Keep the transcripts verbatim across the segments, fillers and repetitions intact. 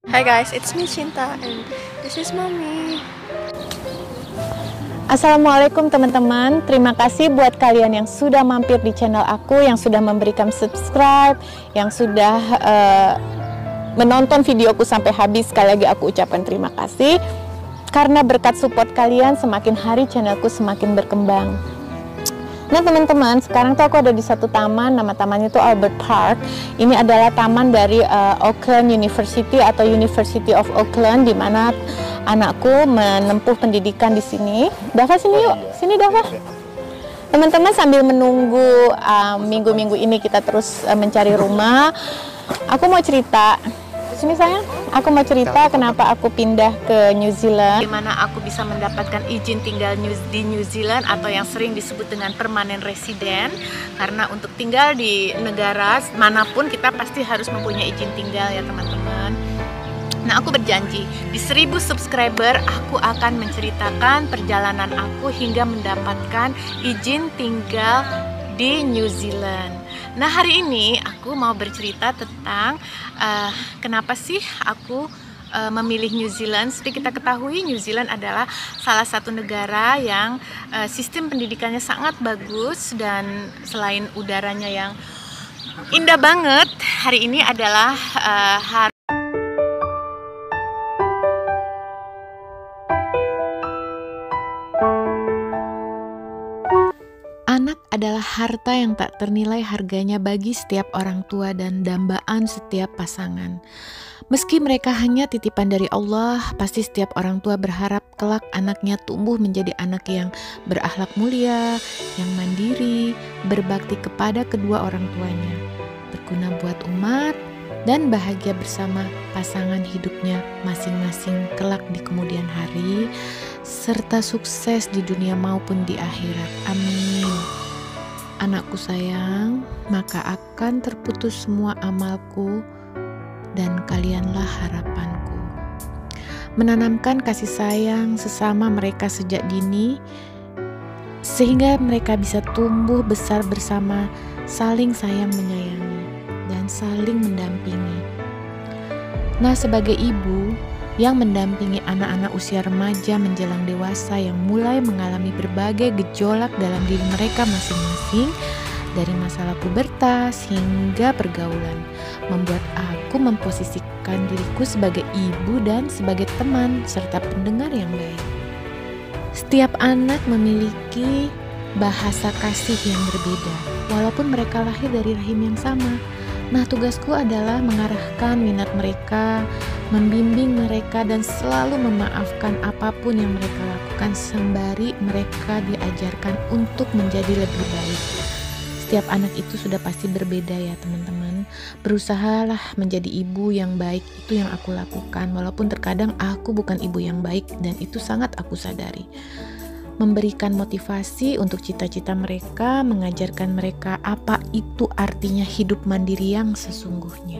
Hi guys, it's me Cinta and this is mommy. Assalamualaikum teman-teman, terima kasih buat kalian yang sudah mampir di channel aku, yang sudah memberikan subscribe, yang sudah uh, menonton videoku sampai habis. Sekali lagi aku ucapkan terima kasih, karena berkat support kalian semakin hari channelku semakin berkembang. Nah teman-teman, sekarang tuh aku ada di satu taman, nama tamannya itu Albert Park. Ini adalah taman dari uh, Auckland University atau University of Auckland, di mana anakku menempuh pendidikan di sini. Dava sini yuk, sini Dava. Teman-teman, sambil menunggu minggu-minggu uh, ini kita terus uh, mencari rumah, aku mau cerita. Sini sayang, aku mau cerita kenapa aku pindah ke New Zealand. Gimana aku bisa mendapatkan izin tinggal di New Zealand atau yang sering disebut dengan permanent resident. Karena untuk tinggal di negara manapun kita pasti harus mempunyai izin tinggal ya teman-teman. Nah, aku berjanji di seribu subscriber aku akan menceritakan perjalanan aku hingga mendapatkan izin tinggal di New Zealand. Nah, hari ini aku mau bercerita tentang uh, kenapa sih aku uh, memilih New Zealand. Seperti kita ketahui, New Zealand adalah salah satu negara yang uh, sistem pendidikannya sangat bagus, dan selain udaranya yang indah banget, hari ini adalah uh, hari Anak adalah harta yang tak ternilai harganya bagi setiap orang tua dan dambaan setiap pasangan. Meski mereka hanya titipan dari Allah, pasti setiap orang tua berharap kelak anaknya tumbuh menjadi anak yang berakhlak mulia, yang mandiri, berbakti kepada kedua orang tuanya, berguna buat umat, dan bahagia bersama pasangan hidupnya masing-masing kelak di kemudian hari, serta sukses di dunia maupun di akhirat. Amin. Anakku sayang, maka akan terputus semua amalku dan kalianlah harapanku. Menanamkan kasih sayang sesama mereka sejak dini, sehingga mereka bisa tumbuh besar bersama, saling sayang menyayangi dan saling mendampingi. Nah, sebagai ibu yang mendampingi anak-anak usia remaja menjelang dewasa yang mulai mengalami berbagai gejolak dalam diri mereka masing-masing, dari masalah pubertas hingga pergaulan, membuat aku memposisikan diriku sebagai ibu dan sebagai teman serta pendengar yang baik. Setiap anak memiliki bahasa kasih yang berbeda, walaupun mereka lahir dari rahim yang sama. Nah, tugasku adalah mengarahkan minat mereka, membimbing mereka, dan selalu memaafkan apapun yang mereka lakukan sembari mereka diajarkan untuk menjadi lebih baik. Setiap anak itu sudah pasti berbeda ya teman-teman. Berusahalah menjadi ibu yang baik, itu yang aku lakukan. Walaupun terkadang aku bukan ibu yang baik, dan itu sangat aku sadari. Memberikan motivasi untuk cita-cita mereka, mengajarkan mereka apa itu artinya hidup mandiri yang sesungguhnya.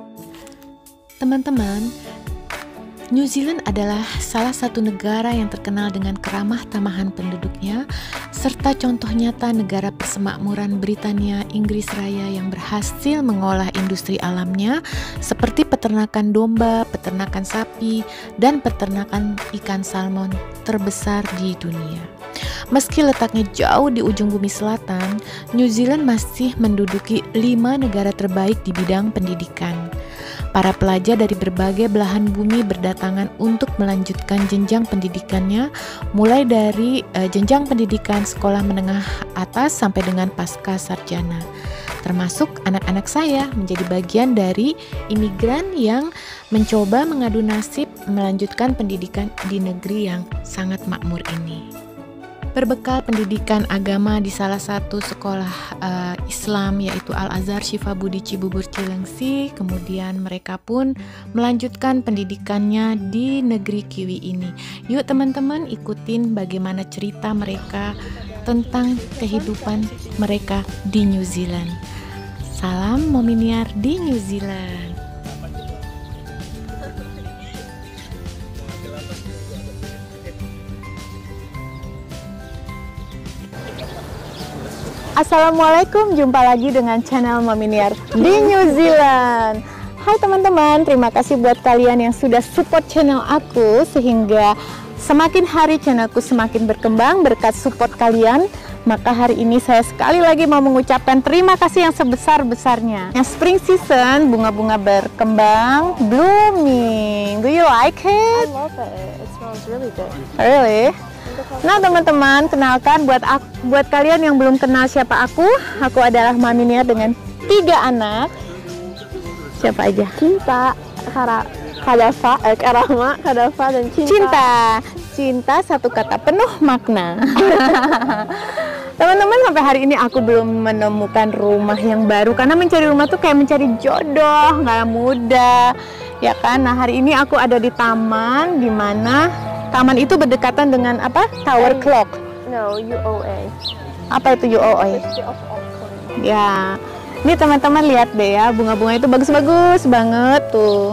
Teman-teman, New Zealand adalah salah satu negara yang terkenal dengan keramah tamahan penduduknya, serta contoh nyata negara persemakmuran Britania Inggris Raya yang berhasil mengolah industri alamnya seperti peternakan domba, peternakan sapi, dan peternakan ikan salmon terbesar di dunia. Meski letaknya jauh di ujung bumi selatan, New Zealand masih menduduki lima negara terbaik di bidang pendidikan. Para pelajar dari berbagai belahan bumi berdatangan untuk melanjutkan jenjang pendidikannya, mulai dari uh, jenjang pendidikan sekolah menengah atas sampai dengan pasca sarjana. Termasuk anak-anak saya menjadi bagian dari imigran yang mencoba mengadu nasib melanjutkan pendidikan di negeri yang sangat makmur ini. Berbekal pendidikan agama di salah satu sekolah uh, Islam, yaitu Al-Azhar Syifa Budi Cibubur Cilengsi, kemudian mereka pun melanjutkan pendidikannya di negeri Kiwi ini. Yuk teman-teman, ikutin bagaimana cerita mereka tentang kehidupan mereka di New Zealand. Salam Mominiar di New Zealand. Assalamualaikum, jumpa lagi dengan channel Mominiar di New Zealand. Hai teman-teman, terima kasih buat kalian yang sudah support channel aku sehingga semakin hari channelku semakin berkembang berkat support kalian. Maka hari ini saya sekali lagi mau mengucapkan terima kasih yang sebesar-besarnya. Yang spring season, bunga-bunga berkembang, blooming. Do you like it? I love it. It smells really good. Really? Nah teman-teman, kenalkan buat aku, buat kalian yang belum kenal siapa aku, aku adalah Mami Nia dengan tiga anak. Siapa aja? Cinta, Kara, Kadafa, eh, Karama, Kadafa, dan cinta. Cinta. Cinta satu kata penuh makna. Teman-teman, sampai hari ini aku belum menemukan rumah yang baru karena mencari rumah tuh kayak mencari jodoh, nggak mudah, ya kan? Nah hari ini aku ada di taman, di mana taman itu berdekatan dengan apa? Tower Clock. No, U O A. Apa itu U O A? University of Auckland. Ya. Ini teman-teman lihat deh ya, bunga-bunga itu bagus-bagus banget tuh.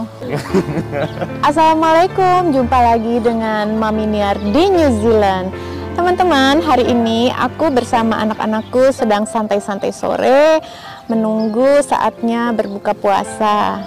Assalamualaikum, jumpa lagi dengan Mami Niar di New Zealand. Teman-teman, hari ini aku bersama anak-anakku sedang santai-santai sore menunggu saatnya berbuka puasa.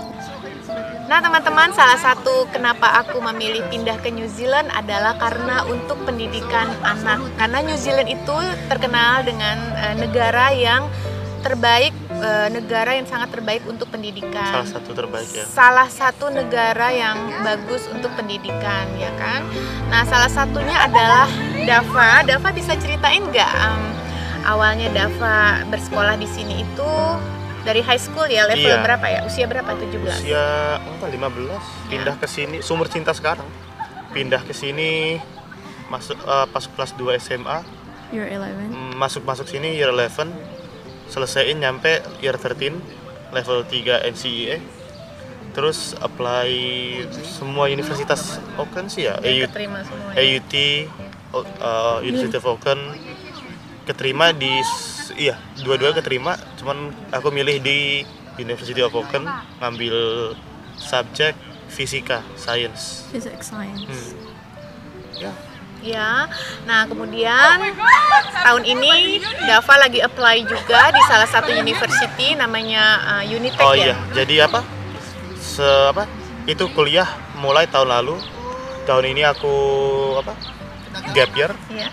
Nah teman-teman, salah satu kenapa aku memilih pindah ke New Zealand adalah karena untuk pendidikan anak. Karena New Zealand itu terkenal dengan uh, negara yang terbaik, e, negara yang sangat terbaik untuk pendidikan. Salah satu terbaik ya. Salah satu negara yang bagus untuk pendidikan, ya kan? Nah, salah satunya adalah Dava. Dava bisa ceritain nggak um, awalnya Dava bersekolah di sini itu dari high school ya, level Iya. berapa ya? Usia berapa? tujuh belas? Usia apa, lima belas. Pindah ke sini, sumber cinta sekarang. Pindah ke sini masuk uh, pas kelas dua S M A. You're eleven. Masuk-masuk sini year eleven. Selesaiin nyampe year thirteen, level tiga N C I E. Terus apply semua universitas Auckland sih ya, A U T, Keterima semua. A Ya? U T, uh, University of Auckland. Keterima di, iya, dua-dua keterima. Cuman aku milih di University of Auckland, ngambil subjek fisika, science. Physics, science. Hmm. Ya, Ya, nah kemudian tahun ini Dava lagi apply juga di salah satu university namanya uh, Unitec oh ya. iya, jadi apa? Se apa? Itu kuliah mulai tahun lalu. Tahun ini aku apa? Gap year. Iya.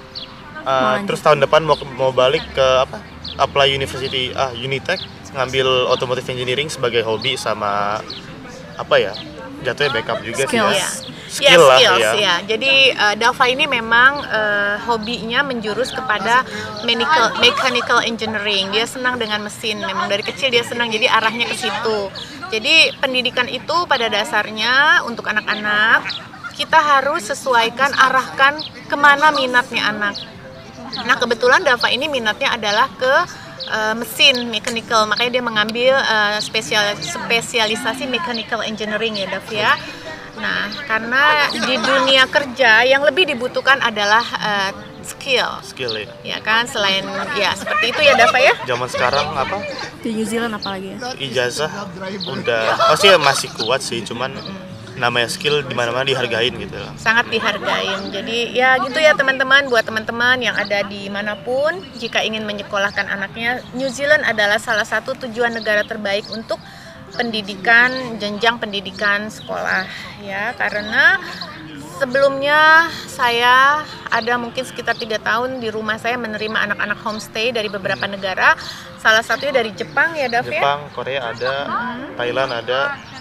Uh, terus tahun depan mau mau balik ke apa? Apply university ah Unitec, ngambil automotive engineering sebagai hobi sama apa ya? Jatuhnya backup juga sih. Skills. Ya. Ya, Skill lah skills, ya. ya. Jadi uh, Dava ini memang uh, hobinya menjurus kepada mechanical, mechanical engineering. Dia senang dengan mesin. Memang dari kecil dia senang. Jadi arahnya ke situ. Jadi pendidikan itu pada dasarnya untuk anak-anak kita harus sesuaikan, arahkan kemana minatnya anak. Nah kebetulan Dava ini minatnya adalah ke uh, mesin mechanical. Makanya dia mengambil uh, spesial, spesialisasi mechanical engineering ya Dav ya. Nah, karena di dunia kerja yang lebih dibutuhkan adalah uh, skill, Skill ya. ya kan? Selain ya seperti itu ya Dava ya. Zaman sekarang apa? Di New Zealand apalagi ya? Ijazah udah, oh sih masih kuat sih, cuman namanya skill di mana-mana dihargain gitu. Sangat dihargain. Jadi ya gitu ya teman-teman, buat teman-teman yang ada di manapun, jika ingin menyekolahkan anaknya, New Zealand adalah salah satu tujuan negara terbaik untuk pendidikan, jenjang pendidikan sekolah ya, karena sebelumnya saya ada mungkin sekitar tiga tahun di rumah saya menerima anak-anak homestay dari beberapa negara, salah satunya dari Jepang ya Dav ya? Jepang, Korea ada, Thailand ada,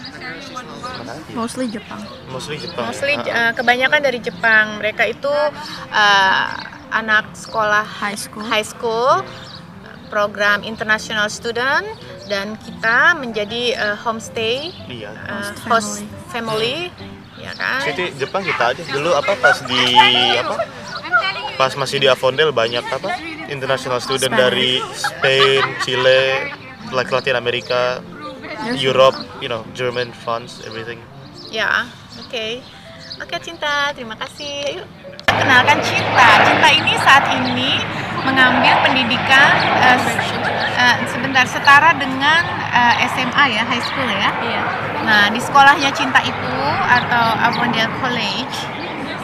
mana lagi? Mostly Jepang. Mostly Jepang. Mostly uh, Ah, kebanyakan dari Jepang. Mereka itu uh, anak sekolah High school. high school, program international student, dan kita menjadi uh, homestay, iya. uh, Host host family, ya kan? Jadi Jepang kita aja dulu apa pas di apa? Pas masih di Avondale banyak apa? International student Spanish. dari Spain, Chile, like Latin America, Europe, you know, German, France, everything. Ya, oke. Oke Cinta, terima kasih. Yuk. Kenalkan Cinta. Cinta ini saat ini mengambil pendidikan uh, uh, sebentar setara dengan uh, S M A ya, high school ya. Iya. Nah, di sekolahnya Cinta itu atau Avondale College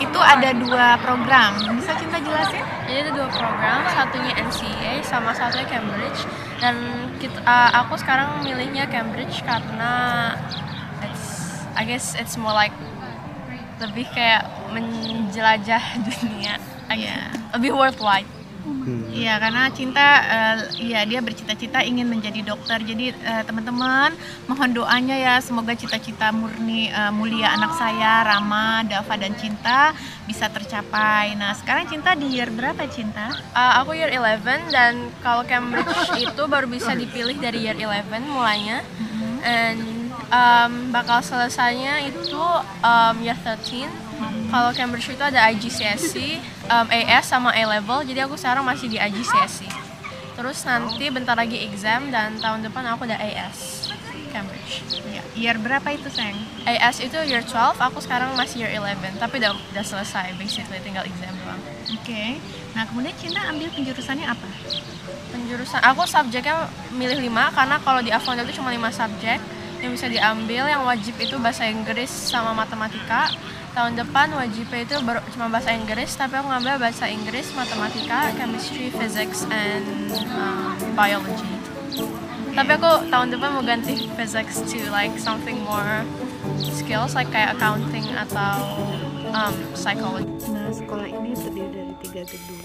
itu ada dua program. Bisa Cinta jelasin? Jadi ada dua program, satunya N C A sama satunya Cambridge. Dan kita, uh, aku sekarang milihnya Cambridge karena it's, I guess it's more like lebih kayak menjelajah dunia, yeah. Lebih worldwide. Iya, hmm. karena Cinta, uh, ya dia bercita-cita ingin menjadi dokter. Jadi uh, teman-teman mohon doanya ya, semoga cita-cita murni uh, mulia anak saya, Rama, Dava dan Cinta bisa tercapai. Nah sekarang Cinta di year berapa Cinta? Uh, aku year eleven dan kalau Cambridge itu baru bisa dipilih dari year eleven mulainya. Mm-hmm. And um, bakal selesainya itu um, year thirteen. Hmm. Kalau Cambridge itu ada I G C S E, um, A S sama A level. Jadi aku sekarang masih di I G C S E. Terus nanti bentar lagi exam dan tahun depan aku udah A S Cambridge. Ya. Year berapa itu sayang? A S itu year twelve, aku sekarang masih year eleven. Tapi udah, udah selesai, basically tinggal exam doang. Oke. Okay. Nah kemudian Cinta ambil penjurusannya apa? Penjurusan aku subjeknya milih lima karena kalau di Avondale itu cuma lima subjek yang bisa diambil. Yang wajib itu bahasa Inggris sama matematika. Tahun depan wajibnya itu baru cuma bahasa Inggris, tapi aku ngambil bahasa Inggris, matematika, chemistry, physics, and um, biology. Okay. Tapi aku tahun depan mau ganti physics to like something more skills, like kayak accounting atau um, psychology. Nah, sekolah ini terdiri dari tiga gedung.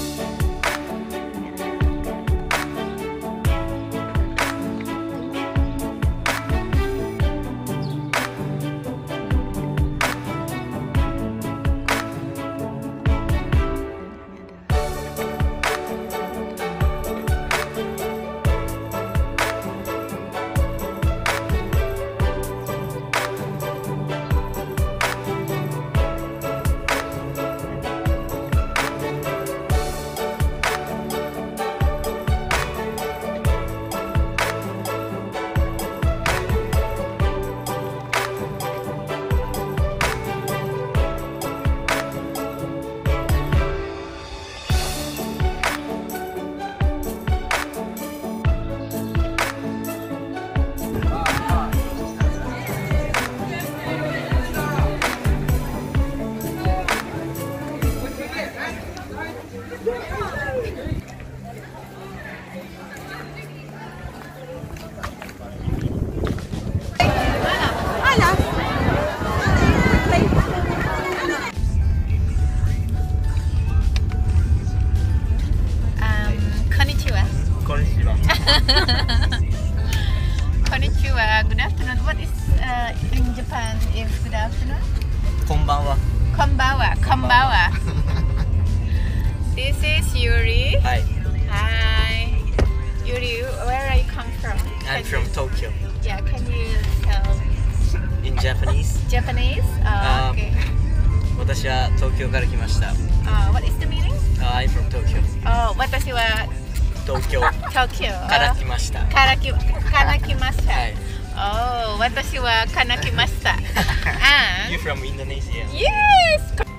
Konnichiwa. Good afternoon. What is uh, in Japan if good afternoon? Konbanwa. Konbanwa. Konbanwa. This is Yuri. Hi. Hi. Yuri, where are you come from? I'm Can from you, Tokyo. Yeah, can you tell In Japanese? Japanese? Oh, Uh, okay. 私は東京から来ました。 Uh, what is the meaning? Uh, I'm from Tokyo. Oh, 私は東京 Tokyo から来ました。 からきから来ました。 はい。 Oh, 私はから来ました。And You from Indonesia? yes.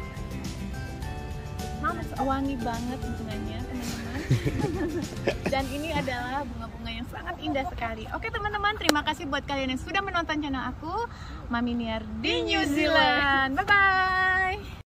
Mams, wangi banget bunganya, teman-teman. Dan ini adalah bunga-bunga yang sangat indah sekali. Oke teman-teman, terima kasih buat kalian yang sudah menonton channel aku, Mami Niar di New Zealand. Bye bye.